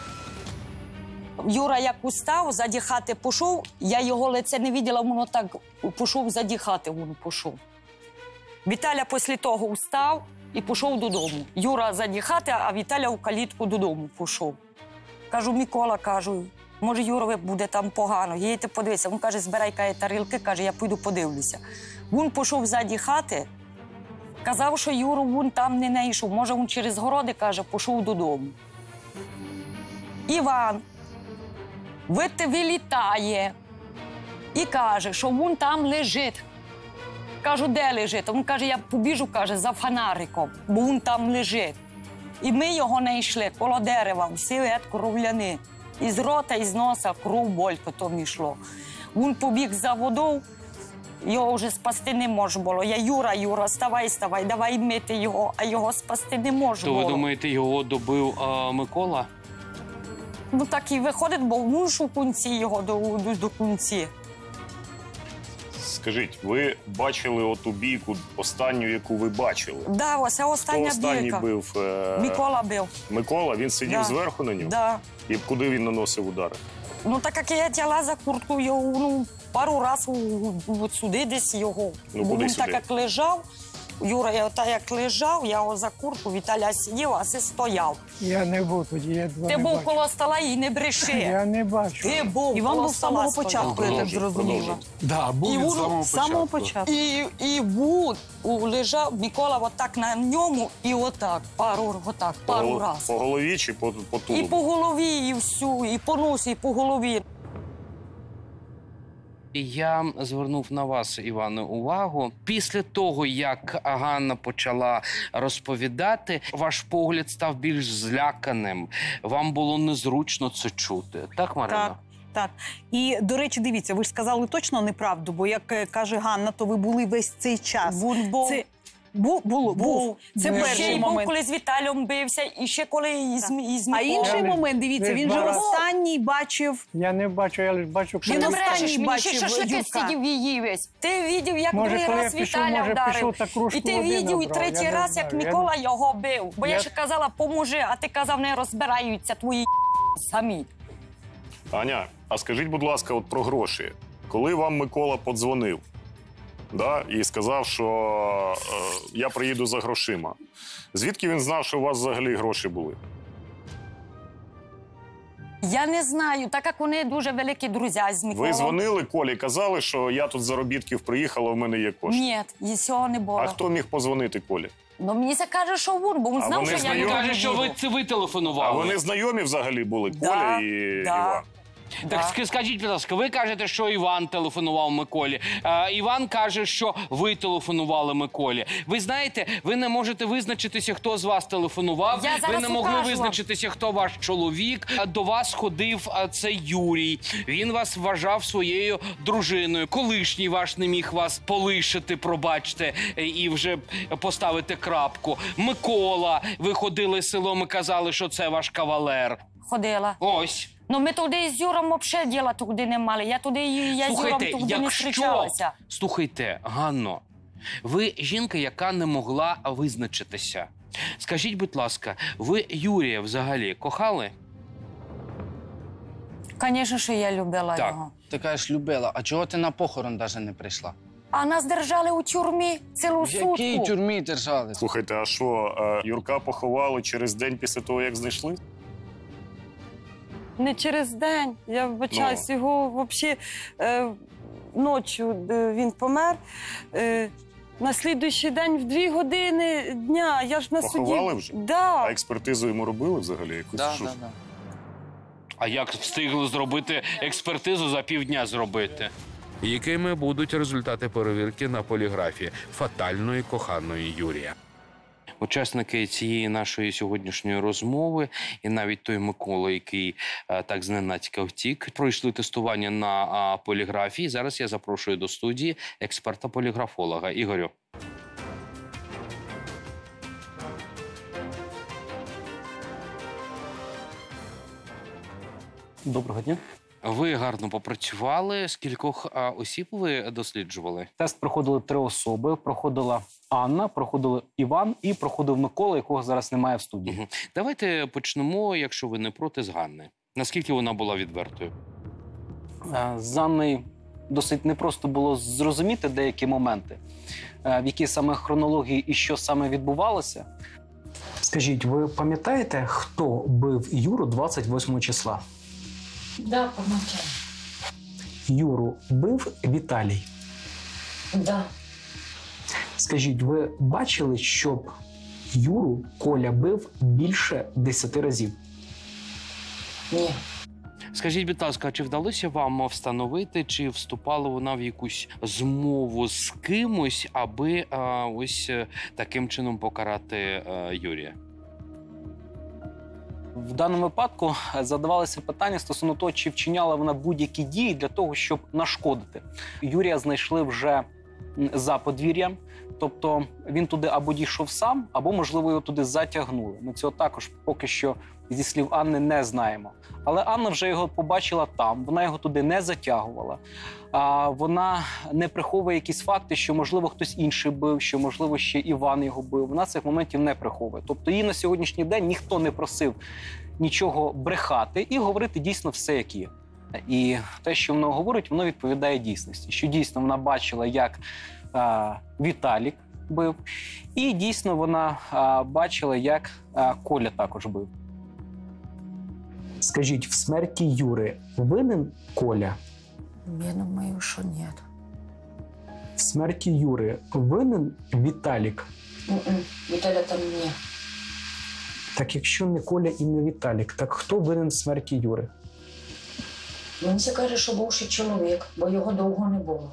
Юра як устав, ззаді хати пішов, я його лице не бачила, воно так пішов, ззаді хати він пішов. Віталя після того устав, і пішов додому. Юра ззаді хати, а Віталя в калітку додому пішов. Кажу, Микола, кажу, може, Юрові буде там погано, їдьте подивитися. Він каже, збирай тарілки, каже, я піду подивлюся. Він пішов ззаді хати, казав, що Юру він там не знайшов. Може, він через городи, каже, пішов додому. Іван вилітає і каже, що він там лежить. Кажу, де лежить? Він каже, я побіжу, каже, за фонариком, бо він там лежить. І ми його не йшли, коло дерева, всі кров'яни. Із рота, із носа кров болькотом йшло. Він побіг за водою, його вже спасти не можна було. Я, Юра, вставай, давай мити його, а його спасти не можна було. То ви думаєте, його добив Микола? Ну так і виходить, бо він ж у кінці його до кінці. Скажіть, ви бачили оту бійку, останню, яку ви бачили? Да, ось остання Хто останній бійка. бив? Микола бив. Микола? Він сидів зверху на нього? Да. І куди він наносив удари? Ну, так як я тягла за куртку, його, пару разів от сюди десь його. Ну, бо куди він сюди? так як лежав, Юра, як лежав, я його за куртку, Віталя сидів, а си стояв. Я не був тоді, я два Ти не був бачив. коло стола і не бреши. Я не бачу. Ти був Іван коло був з самого стола початку, стояв. я так зрозуміла. Да, був І від він самого початку. І він лежав, Микола отак на ньому і отак, пару разів. По голові чи по І тулубу? по голові, і всю, і по носі, і по голові. Я звернув на вас, Іване, увагу. Після того, як Ганна почала розповідати, ваш погляд став більш зляканим. Вам було незручно це чути. Так, Марина? Так. І, до речі, дивіться, ви ж сказали точно неправду, бо, як каже Ганна, то ви були весь цей час. Був. Це... Був. Це перший ще момент. був, коли з Віталієм бився, і ще коли із А Миколою. інший момент, дивіться, він же останній бачив. Я не бачу, я лише бачу, Ти не брешеш, мені ще шашлики сидів її весь. Ти видів, як Може, другий коли раз я пішов, Віталя може, вдарив. пішов та кружку І ти води видів, і набрав, третій я не раз, як знаю. Микола його бив. Бо я Я- ще казала, поможи, а ти казав, не розбираються твої самі. Аня, а скажіть, будь ласка, от про гроші. Коли вам Микола подзвонив, да, і сказав, що я приїду за грошима, звідки він знав, що у вас взагалі гроші були? Я не знаю, так як вони дуже великі друзі з Миколою. Ви дзвонили Колі, казали, що я тут з заробітків приїхала, в мене є кошти. Ні, і цього не було. А хто міг позвонити Колі? Ну, мені це каже, що він, бо він А знав, вони що я знайомі? не Каже, що ви телефонували. А вони знайомі взагалі були, Коля і Іван? Так скажіть, будь ласка, ви кажете, що Іван телефонував Миколі. Іван каже, що ви телефонували Миколі. Ви знаєте, ви не можете визначитися, хто з вас телефонував. Я Ви зараз не могли покажу вам. визначитися, хто ваш чоловік. До вас ходив цей Юрій. Він вас вважав своєю дружиною. Колишній ваш не міг вас полишити, пробачте, і вже поставити крапку. Микола, ви ходили селом і казали, що це ваш кавалер. Ходила. Ось. Ну, ми туди з Юром взагалі діла туди не мали. Я з Юром туди не зустрічалася. Слухайте, Ганно, ви жінка, яка не могла визначитися. Скажіть, будь ласка, ви Юрія взагалі кохали? Звісно, що я любила його. Ти кажеш, любила. А чого ти на похорон навіть не прийшла? А нас держали у тюрмі цілу В сутку. якій тюрмі держали? Слухайте, а що, Юрка поховали через день після того, як знайшли? Не через день. Я вибачаюсь, його взагалі ночі він помер. На слідуючий день в 2 години дня. Я ж на суді. Поховали вже? Да. А експертизу йому робили взагалі? Якусь? Що? А як встигли зробити експертизу за півдня зробити? Якими будуть результати перевірки на поліграфі фатальної коханої Юрія? Учасники цієї нашої сьогоднішньої розмови і навіть той Микола, який так зненацька втік, пройшли тестування на поліграфії. Зараз я запрошую до студії експерта-поліграфолога. Ігорю. Доброго дня. Ви гарно попрацювали. Скількох осіб ви досліджували? Тест проходили 3 особи. Проходила Анна, проходили Іван і проходив Микола, якого зараз немає в студії. Давайте почнемо, якщо ви не проти, з Ганни. Наскільки вона була відвертою? З Анною досить непросто було зрозуміти деякі моменти, в якій саме хронології і що саме відбувалося. Скажіть, ви пам'ятаєте, хто бив Юру 28 числа? Да, пам'ятаю. Юру бив Віталій? Да. Скажіть, ви бачили, щоб Юру Коля бив більше 10 разів? Ні. Скажіть, будь ласка, чи вдалося вам встановити, чи вступала вона в якусь змову з кимось, аби ось таким чином покарати Юрія? В даному випадку задавалося питання стосовно того, чи вчиняла вона будь-які дії для того, щоб нашкодити. Юрія знайшли вже за подвір'ям, тобто він туди або дійшов сам, або, можливо, його туди затягнули. Ми цього також поки що, зі слів Анни, не знаємо. Але Анна вже його побачила там, вона його туди не затягувала. Вона не приховує якісь факти, що, можливо, хтось інший бив, що, можливо, ще Іван його бив. Вона цих моментів не приховує. Тобто її на сьогоднішній день ніхто не просив нічого брехати і говорити дійсно все, як є. І те, що вона говорить, воно відповідає дійсності. Що дійсно вона бачила, як Віталік бив, і дійсно вона бачила, як Коля також бив. Скажіть, в смерті Юри винен Коля? Я думаю, що ні. В смерті Юри винен Віталік? Віталя там ні. Так якщо не Коля і не Віталік, так хто винен в смерті Юри? Він це каже, що бувший чоловік, бо його довго не було.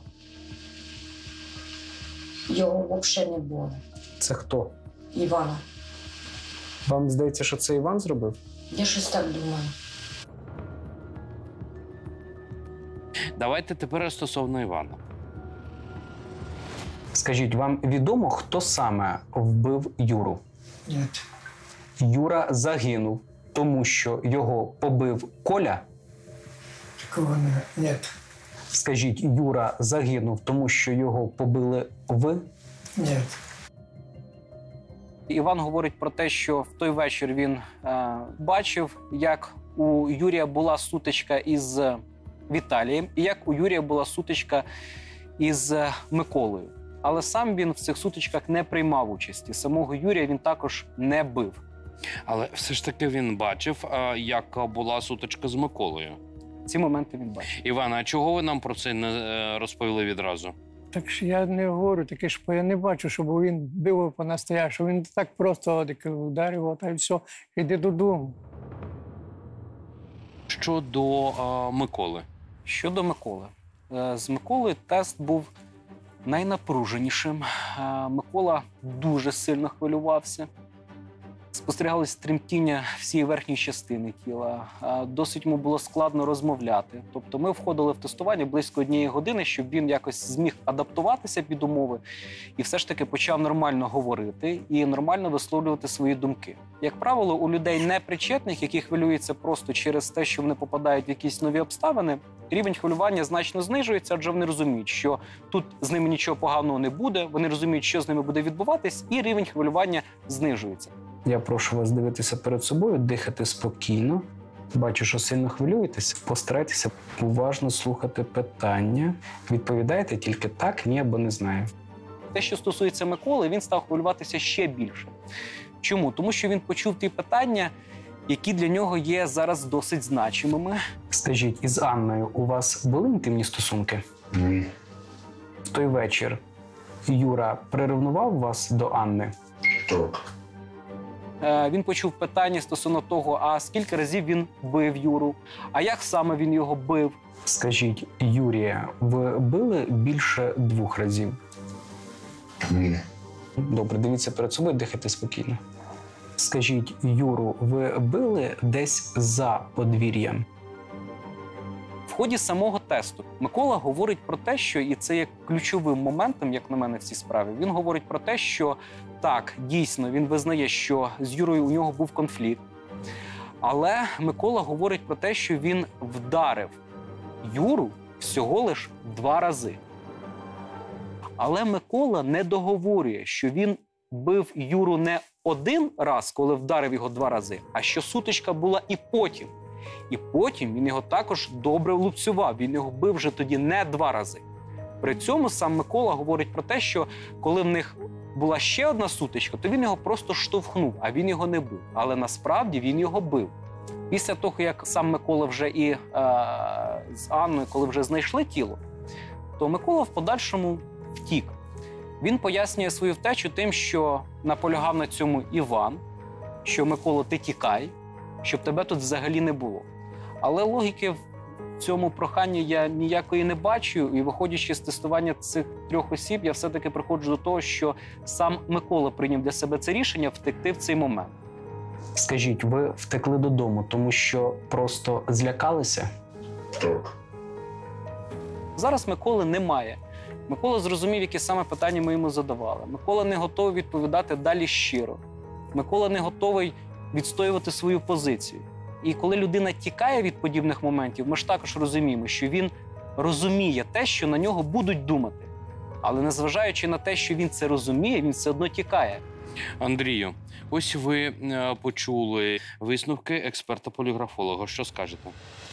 Його взагалі не було. Це хто? Івана. Вам здається, що це Іван зробив? Я щось так думаю. Давайте тепер стосовно Івана. Скажіть, вам відомо, хто саме вбив Юру? Ні. Юра загинув, тому що його побив Коля? Такого не. Ні. Скажіть, Юра загинув, тому що його побили ви? Ні. Іван говорить про те, що в той вечір він бачив, як у Юрія була сутичка із Віталієм і як у Юрія була сутичка із Миколою. Але сам він в цих сутичках не приймав участі. Самого Юрія він також не бив. Але все ж таки він бачив, як була сутичка з Миколою. Ці моменти він бачив. Івана, а чого ви нам про це не розповіли відразу? Так що я не говорю таке, що я не бачу, щоб він бив по-настоящему. Він так просто ударив, та й все, йди додому. Щодо Миколи? Щодо Миколи. З Миколою тест був найнапруженішим. Микола дуже сильно хвилювався. Спостерігалось тремтіння всієї верхньої частини тіла. Досить йому було складно розмовляти. Тобто ми входили в тестування близько 1 години, щоб він якось зміг адаптуватися під умови і все ж таки почав нормально говорити і нормально висловлювати свої думки. Як правило, у людей непричетних, які хвилюються просто через те, що вони попадають в якісь нові обставини, рівень хвилювання значно знижується, адже вони розуміють, що тут з ними нічого поганого не буде, вони розуміють, що з ними буде відбуватись, і рівень хвилювання знижується. Я прошу вас дивитися перед собою, дихати спокійно. Бачу, що сильно хвилюєтесь. Постарайтеся уважно слухати питання. Відповідайте тільки так, ні або не знаю. Те, що стосується Миколи, він став хвилюватися ще більше. Чому? Тому що він почув ті питання, які для нього є зараз досить значимими. Скажіть, із Анною у вас були інтимні стосунки? Ні. В той вечір Юра приревнував вас до Анни? Так. Він почув питання стосовно того, а скільки разів він бив Юру, а як саме він його бив. Скажіть, Юрія, ви били більше 2 разів? Ні. Добре, дивіться перед собою, дихайте спокійно. Скажіть, Юру, ви били десь за подвір'ям? В ході самого тесту Микола говорить про те, що, і це є ключовим моментом, як на мене, в цій справі, він говорить про те, що так, дійсно, він визнає, що з Юрою у нього був конфлікт, але Микола говорить про те, що він вдарив Юру всього лиш 2 рази. Але Микола не договорює, що він бив Юру не 1 раз, коли вдарив його 2 рази, а що сутичка була і потім. І потім він його також добре лупцював. Він його бив вже тоді не 2 рази. При цьому сам Микола говорить про те, що коли в них була ще одна сутичка, то він його просто штовхнув, а він його не бив. Але насправді він його бив. Після того, як сам Микола вже і з Анною, коли вже знайшли тіло, то Микола в подальшому втік. Він пояснює свою втечу тим, що наполягав на цьому Іван, що «Микола, ти тікай, щоб тебе тут взагалі не було». Але логіки в цьому проханні я ніякої не бачу, і виходячи з тестування цих 3 осіб, я все-таки приходжу до того, що сам Микола прийняв для себе це рішення втекти в цей момент. Скажіть, ви втекли додому, тому що просто злякалися? Так. Зараз Миколи немає. Микола зрозумів, які саме питання ми йому задавали. Микола не готовий відповідати далі щиро. Микола не готовий відстоювати свою позицію. І коли людина тікає від подібних моментів, ми ж також розуміємо, що він розуміє те, що на нього будуть думати. Але незважаючи на те, що він це розуміє, він все одно тікає. Андрію, ось ви почули висновки експерта-поліграфолога. Що скажете?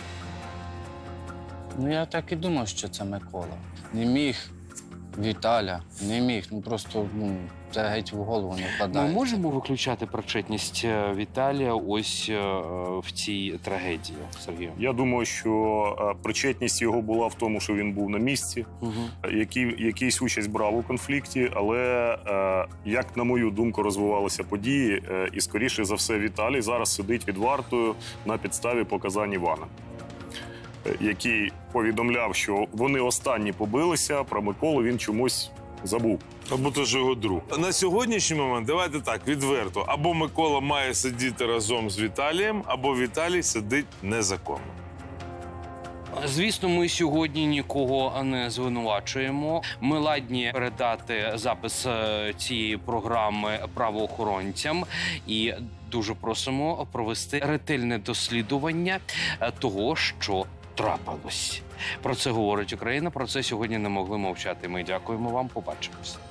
Ну, я так і думав, що це Микола. Не міг Віталя, не міг. Ну, просто це геть в голову не впадає. Ми можемо виключати причетність Віталія ось в цій трагедії, Сергію? Я думаю, що причетність його була в тому, що він був на місці, якийсь участь брав у конфлікті, але, як на мою думку, розвивалися події, і, скоріше за все, Віталій зараз сидить під вартою на підставі показань Івана, який повідомляв, що вони останні побилися, про Миколу він чомусь забув. Або то ж його друг. На сьогоднішній момент, давайте так, відверто, або Микола має сидіти разом з Віталієм, або Віталій сидить незаконно. Звісно, ми сьогодні нікого не звинувачуємо. Ми ладні передати запис цієї програми правоохоронцям і дуже просимо провести ретельне дослідження того, що трапилось. Про це говорить Україна, про це сьогодні не могли мовчати. Ми дякуємо вам, побачимось.